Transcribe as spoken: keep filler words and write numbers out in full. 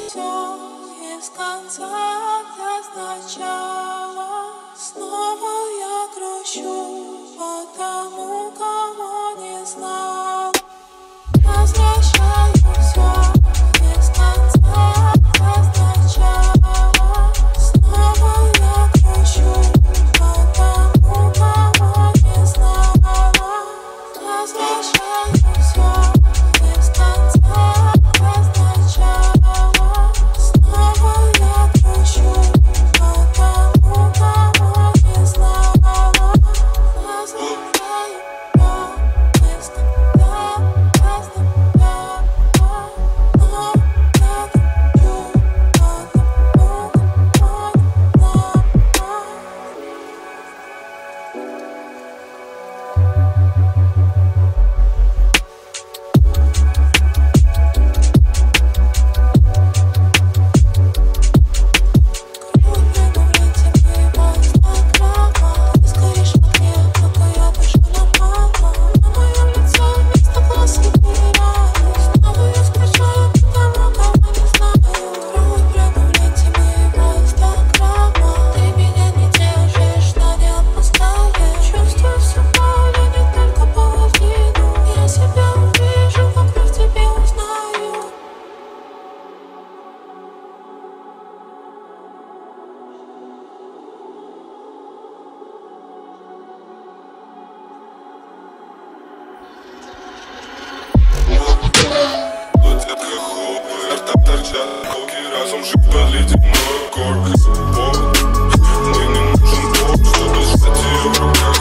все из конца до начала. Снова я грущу по тому, кого не знал. Возвращаю все из конца до начала. Снова я грущу по тому, кого не знал. Возвращаю все из конца до начала. Снова я грущу по тому, кого не знал. Возвращаю разум шептали ледяной горка. Мне не нужен Бог, чтобы сжать ее в руках.